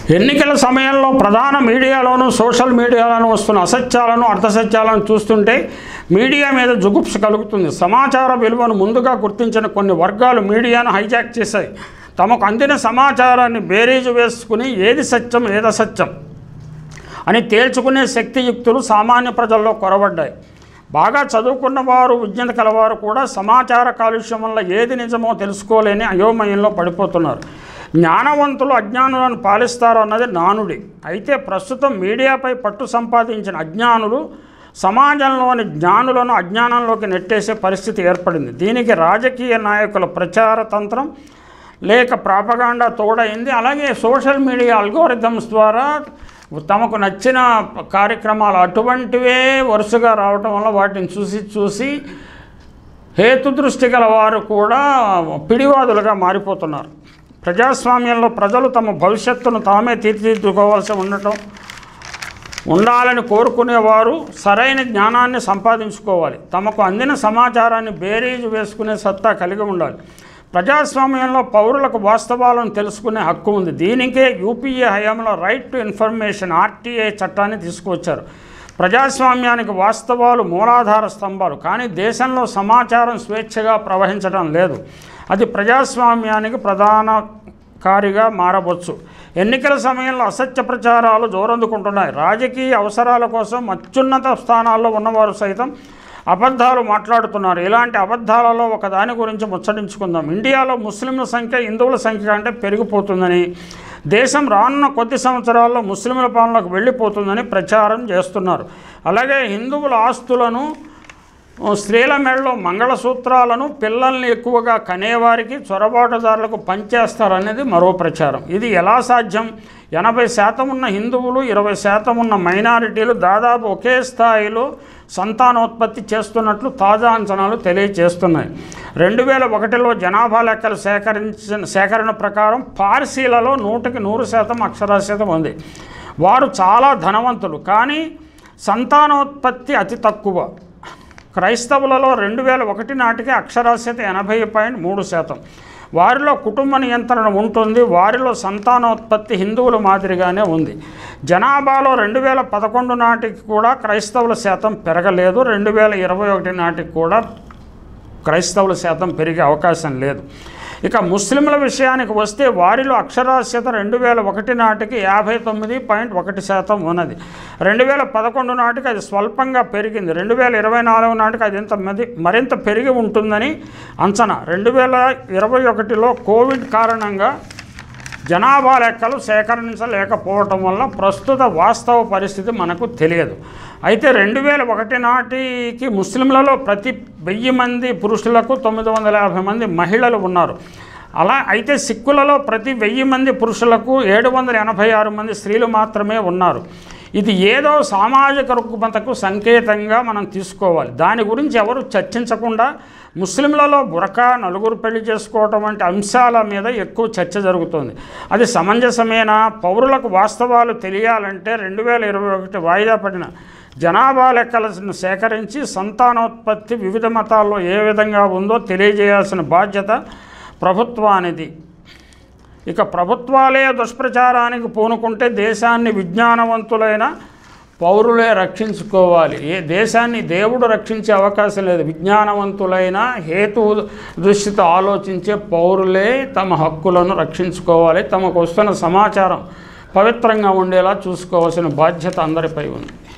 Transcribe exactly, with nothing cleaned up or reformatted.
ఎన్నికల సమయంలో ప్రధాన మీడియాలోనూ సోషల్ మీడియాలోనూ వస్తున్న అసత్యాలను అర్థసత్యాలను చూస్తుంటే మీడియా మీద జుగుప్స కలుగుతుంది. సమాచార విలువను ముందుగా గుర్తించిన కొన్ని వర్గాలు మీడియాను హైజాక్ చేశాయి. తమకు అందిన సమాచారాన్ని బేరీజు వేసుకుని ఏది సత్యం ఏది అసత్యం అని తేల్చుకునే శక్తియుక్తులు సామాన్య ప్రజల్లో కొరవడ్డాయి. బాగా చదువుకున్న వారు, విజ్ఞత కలవారు కూడా సమాచార కాలుష్యం వల్ల ఏది నిజమో తెలుసుకోలేని అయోమయంలో పడిపోతున్నారు. జ్ఞానవంతులు అజ్ఞానులను పాలిస్తారు అన్నది నానుడి. అయితే ప్రస్తుతం మీడియాపై పట్టు సంపాదించిన అజ్ఞానులు సమాజంలోని జ్ఞానులను అజ్ఞానంలోకి నెట్టేసే పరిస్థితి ఏర్పడింది. దీనికి రాజకీయ నాయకుల ప్రచార తంత్రం లేక ప్రాపగాండా తోడైంది. అలాగే సోషల్ మీడియా అల్గోరిథమ్స్ ద్వారా తమకు నచ్చిన కార్యక్రమాలు అటువంటివే వరుసగా రావటం వల్ల వాటిని చూసి చూసి హేతుదృష్టి గల వారు కూడా పిడివాదులుగా మారిపోతున్నారు. ప్రజాస్వామ్యంలో ప్రజలు తమ భవిష్యత్తును తామే తీర్చిదిద్దుకోవాల్సి ఉండటం ఉండాలని కోరుకునేవారు సరైన జ్ఞానాన్ని సంపాదించుకోవాలి. తమకు అందిన సమాచారాన్ని బేరీజు వేసుకునే సత్తా కలిగి ఉండాలి. ప్రజాస్వామ్యంలో పౌరులకు వాస్తవాలను తెలుసుకునే హక్కు ఉంది. దీనికే యూపీఏ హయాంలో రైట్ టు ఇన్ఫర్మేషన్ ఆర్టీఐ చట్టాన్ని తీసుకువచ్చారు. ప్రజాస్వామ్యానికి వాస్తవాలు మూలాధార స్తంభాలు. కానీ దేశంలో సమాచారం స్వేచ్ఛగా ప్రవహించడం లేదు. అది ప్రజాస్వామ్యానికి ప్రధాన కారిగా మారవచ్చు. ఎన్నికల సమయంలో అసత్య ప్రచారాలు జోరందుకుంటున్నాయి. రాజకీయ అవసరాల కోసం అత్యున్నత స్థానాల్లో ఉన్నవారు సైతం అబద్ధాలు మాట్లాడుతున్నారు. ఇలాంటి అబద్ధాలలో ఒక దాని గురించి ముచ్చటించుకుందాం. ఇండియాలో ముస్లింల సంఖ్య హిందువుల సంఖ్య కంటే పెరిగిపోతుందని, దేశం రానున్న కొద్ది సంవత్సరాల్లో ముస్లింల పాలనకు వెళ్ళిపోతుందని ప్రచారం చేస్తున్నారు. అలాగే హిందువుల ఆస్తులను, స్త్రీల మెడలో మంగళసూత్రాలను, పిల్లల్ని ఎక్కువగా కనేవారికి, చొరబాటుదారులకు పంచేస్తారనేది మరో ప్రచారం. ఇది ఎలా సాధ్యం? ఎనభై శాతం ఉన్న హిందువులు, ఇరవై శాతం ఉన్న మైనారిటీలు దాదాపు ఒకే స్థాయిలో సంతానోత్పత్తి చేస్తున్నట్లు తాజా అంచనాలు తెలియజేస్తున్నాయి. రెండు వేల ఒకటిలో జనాభా లెక్కలు సేకరించిన సేకరణ ప్రకారం పార్సీలలో నూటికి నూరు శాతం అక్షరాస్యత ఉంది. వారు చాలా ధనవంతులు, కానీ సంతానోత్పత్తి అతి తక్కువ. క్రైస్తవులలో రెండు వేల ఒకటి నాటికి అక్షరాస్యత ఎనభై పాయింట్ మూడు శాతం. వారిలో కుటుంబ నియంత్రణ ఉంటుంది. వారిలో సంతానోత్పత్తి హిందువుల మాదిరిగానే ఉంది. జనాభాలో రెండు వేల పదకొండు నాటికి కూడా క్రైస్తవుల శాతం పెరగలేదు. రెండు వేల ఇరవై ఒకటి నాటికి కూడా క్రైస్తవుల శాతం పెరిగే అవకాశం లేదు. ఇక ముస్లింల విషయానికి వస్తే వారిలో అక్షరాస్యత రెండు వేల ఒకటి నాటికి యాభై తొమ్మిది పాయింట్ ఒకటి శాతం ఉన్నది. రెండు వేల పదకొండు నాటికి అది స్వల్పంగా పెరిగింది. రెండు వేల ఇరవై నాలుగు నాటికి అది ఇంత మరింత పెరిగి ఉంటుందని అంచనా. రెండు వేల ఇరవై ఒకటిలో కోవిడ్ కారణంగా జనాభా లెక్కలు సేకరించలేకపోవటం వల్ల ప్రస్తుత వాస్తవ పరిస్థితి మనకు తెలియదు. అయితే రెండు వేల ఒకటి నాటికి ముస్లింలలో ప్రతి వెయ్యి మంది పురుషులకు తొమ్మిది వందల యాభై మంది మహిళలు ఉన్నారు. అలా అయితే సిక్కులలో ప్రతి వెయ్యి మంది పురుషులకు ఏడు వందల ఎనభై ఆరు మంది స్త్రీలు మాత్రమే ఉన్నారు. ఇది ఏదో సామాజిక రుగ్మతకు సంకేతంగా మనం తీసుకోవాలి. దాని గురించి ఎవరు చర్చించకుండా ముస్లింలలో బురకా, నలుగురు పెళ్లి చేసుకోవటం వంటి అంశాల మీద ఎక్కువ చర్చ జరుగుతుంది. అది సమంజసమేనా? పౌరులకు వాస్తవాలు తెలియాలంటే రెండు వేల ఇరవై ఒకటి వాయిదా పడిన జనాభా లెక్కలను సేకరించి సంతానోత్పత్తి వివిధ మతాల్లో ఏ విధంగా ఉందో తెలియజేయాల్సిన బాధ్యత ప్రభుత్వానిది. ఇక ప్రభుత్వాలే దుష్ప్రచారానికి పూనుకుంటే దేశాన్ని విజ్ఞానవంతులైన పౌరులే రక్షించుకోవాలి. ఏ దేశాన్ని దేవుడు రక్షించే అవకాశం లేదు. విజ్ఞానవంతులైన హేతు దృష్టితో ఆలోచించే పౌరులే తమ హక్కులను రక్షించుకోవాలి. తమకు వస్తున్న సమాచారం పవిత్రంగా ఉండేలా చూసుకోవాల్సిన బాధ్యత అందరిపై ఉంది.